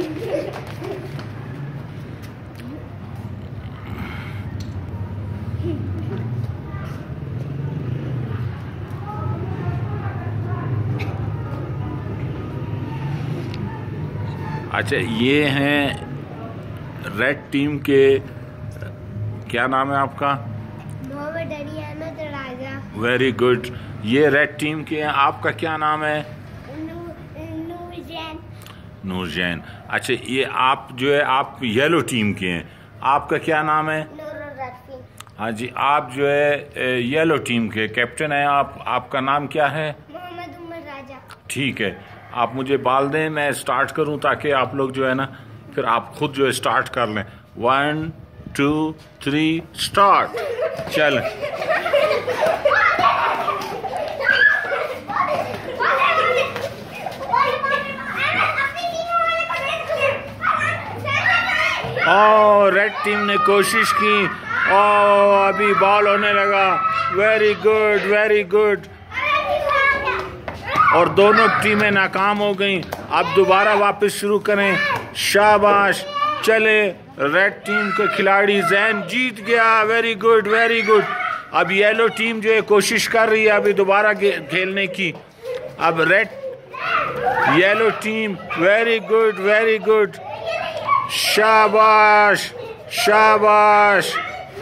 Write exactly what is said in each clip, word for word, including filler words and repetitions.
अच्छा, ये हैं रेड टीम के, क्या नाम है आपका? मोहम्मद अली अहमद राजा। Very good. ये रेड टीम के हैं, आपका क्या नाम है? नूर जैन। नूर जैन। अच्छा, ये आप जो है आप येलो टीम के हैं, आपका क्या नाम है? हाँ जी, आप जो है येलो टीम के कैप्टन हैं, आप आपका नाम क्या है? मोहम्मद उमर राजा। ठीक है, आप मुझे बाल दें, मैं स्टार्ट करूं ताकि आप लोग जो है ना फिर आप खुद जो है स्टार्ट कर लें। One two three start. चल, ओ रेड टीम ने कोशिश की, ओ अभी बॉल होने लगा। Very good, very good. और दोनों टीमें नाकाम हो गईं। अब दोबारा वापस शुरू करें। शाबाश। चले, रेड टीम के खिलाड़ी जैन जीत गया। Very good, very good. अब येलो टीम जो है कोशिश कर रही है अभी दोबारा खेलने की। अब red yellow team, very good, very good. शाबाश, शाबाश,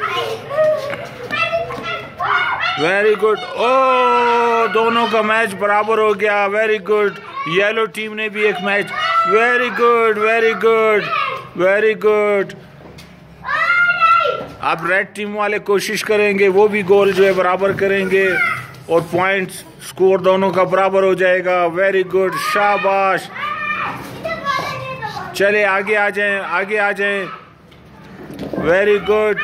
वेरी गुड। ओ, दोनों का मैच बराबर हो गया। Very good. येलो टीम ने भी एक match. Very good, very good, very good. अब रेड टीम वाले कोशिश करेंगे, वो भी गोल जो है बराबर करेंगे और पॉइंट्स स्कोर दोनों का बराबर हो जाएगा। वेरी गुड, शाबाश। चले आगे आ जाएं, आगे आ जाएं। Very good.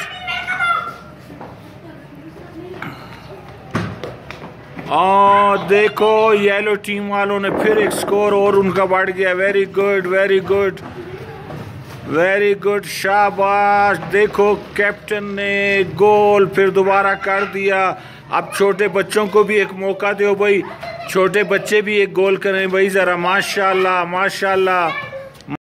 और देखो, येलो टीम वालों ने फिर एक स्कोर और उनका बढ़ गया। Very good, very good, very good, शाबाश। देखो, कैप्टन ने गोल फिर दोबारा कर दिया। अब छोटे बच्चों को भी एक मौका दो भाई, छोटे बच्चे भी एक गोल करें भाई जरा। माशाल्लाह, माशाल्लाह।